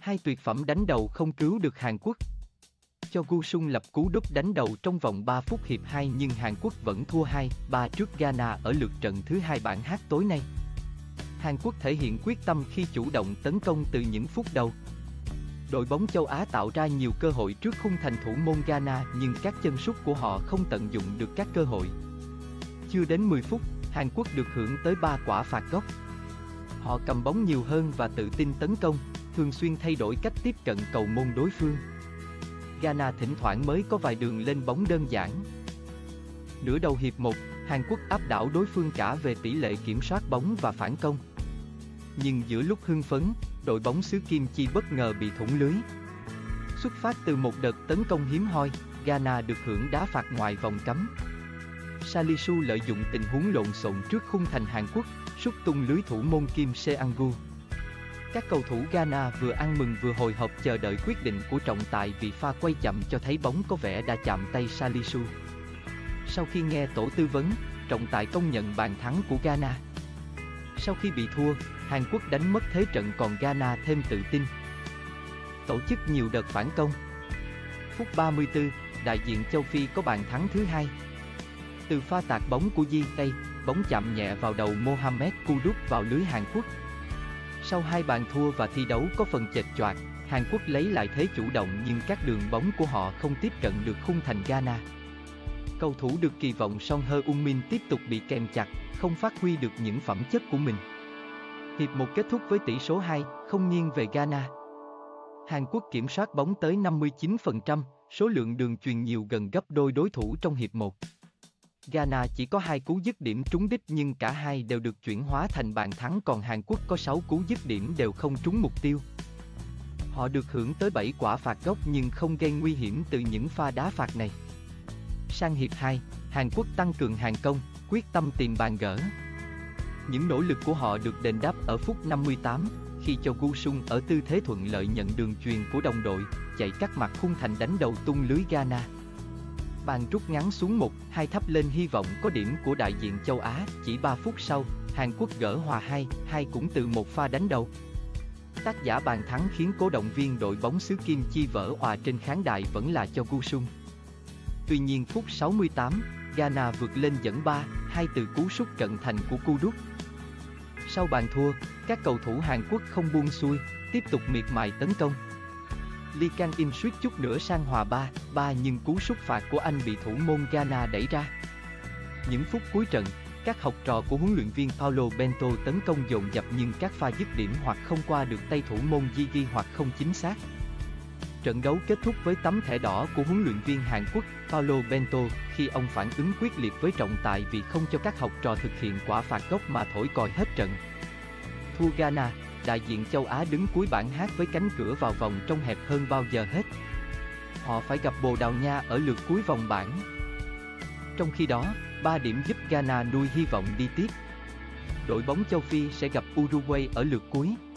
Hai tuyệt phẩm đánh đầu không cứu được Hàn Quốc. Cho Gu Sung lập cú đúp đánh đầu trong vòng 3 phút hiệp 2 nhưng Hàn Quốc vẫn thua 2-3 trước Ghana ở lượt trận thứ 2 bảng H tối nay. Hàn Quốc thể hiện quyết tâm khi chủ động tấn công từ những phút đầu. Đội bóng châu Á tạo ra nhiều cơ hội trước khung thành thủ môn Ghana nhưng các chân sút của họ không tận dụng được các cơ hội. Chưa đến 10 phút, Hàn Quốc được hưởng tới 3 quả phạt góc. Họ cầm bóng nhiều hơn và tự tin tấn công, thường xuyên thay đổi cách tiếp cận cầu môn đối phương. Ghana thỉnh thoảng mới có vài đường lên bóng đơn giản. Nửa đầu hiệp 1, Hàn Quốc áp đảo đối phương cả về tỷ lệ kiểm soát bóng và phản công. Nhưng giữa lúc hưng phấn, đội bóng xứ Kim Chi bất ngờ bị thủng lưới. Xuất phát từ một đợt tấn công hiếm hoi, Ghana được hưởng đá phạt ngoài vòng cấm. Salisu lợi dụng tình huống lộn xộn trước khung thành Hàn Quốc, sút tung lưới thủ môn Kim Se-ang-gu. Các cầu thủ Ghana vừa ăn mừng vừa hồi hộp chờ đợi quyết định của trọng tài vì pha quay chậm cho thấy bóng có vẻ đã chạm tay Salisu. Sau khi nghe tổ tư vấn, trọng tài công nhận bàn thắng của Ghana. Sau khi bị thua, Hàn Quốc đánh mất thế trận còn Ghana thêm tự tin. Tổ chức nhiều đợt phản công. Phút 34, đại diện châu Phi có bàn thắng thứ 2. Từ pha tạt bóng của Di Tây, bóng chạm nhẹ vào đầu Mohamed Kudus vào lưới Hàn Quốc. Sau 2 bàn thua và thi đấu có phần chệch choạc, Hàn Quốc lấy lại thế chủ động nhưng các đường bóng của họ không tiếp cận được khung thành Ghana. Cầu thủ được kỳ vọng Son Heung-min tiếp tục bị kèm chặt, không phát huy được những phẩm chất của mình. Hiệp 1 kết thúc với tỷ số 2-0 nghiêng về Ghana. Hàn Quốc kiểm soát bóng tới 59%, số lượng đường chuyền nhiều gần gấp đôi đối thủ trong hiệp 1. Ghana chỉ có 2 cú dứt điểm trúng đích nhưng cả hai đều được chuyển hóa thành bàn thắng còn Hàn Quốc có 6 cú dứt điểm đều không trúng mục tiêu. Họ được hưởng tới 7 quả phạt góc nhưng không gây nguy hiểm từ những pha đá phạt này. Sang hiệp 2, Hàn Quốc tăng cường hàng công, quyết tâm tìm bàn gỡ. Những nỗ lực của họ được đền đáp ở phút 58, khi cho Gu Sung ở tư thế thuận lợi nhận đường chuyền của đồng đội, chạy cắt mặt khung thành đánh đầu tung lưới Ghana. Bàn rút ngắn xuống 1-2 thắp lên hy vọng có điểm của đại diện châu Á, chỉ 3 phút sau, Hàn Quốc gỡ hòa 2-2 cũng từ một pha đánh đầu. Tác giả bàn thắng khiến cổ động viên đội bóng xứ Kim Chi vỡ òa trên khán đài vẫn là cho Gu Sung. Tuy nhiên phút 68, Ghana vượt lên dẫn 3-2 từ cú sút cận thành của Kudus. Sau bàn thua, các cầu thủ Hàn Quốc không buông xuôi, tiếp tục miệt mài tấn công. Lee Kang-in suýt chút nữa sang hòa 3-3 nhưng cú sút phạt của anh bị thủ môn Ghana đẩy ra. Những phút cuối trận, các học trò của huấn luyện viên Paulo Bento tấn công dồn dập nhưng các pha dứt điểm hoặc không qua được tay thủ môn Gigi hoặc không chính xác. Trận đấu kết thúc với tấm thẻ đỏ của huấn luyện viên Hàn Quốc Paulo Bento khi ông phản ứng quyết liệt với trọng tài vì không cho các học trò thực hiện quả phạt góc mà thổi còi hết trận. Thua Ghana, đại diện châu Á đứng cuối bảng H với cánh cửa vào vòng trong hẹp hơn bao giờ hết. Họ phải gặp Bồ Đào Nha ở lượt cuối vòng bảng. Trong khi đó, 3 điểm giúp Ghana nuôi hy vọng đi tiếp. Đội bóng châu Phi sẽ gặp Uruguay ở lượt cuối.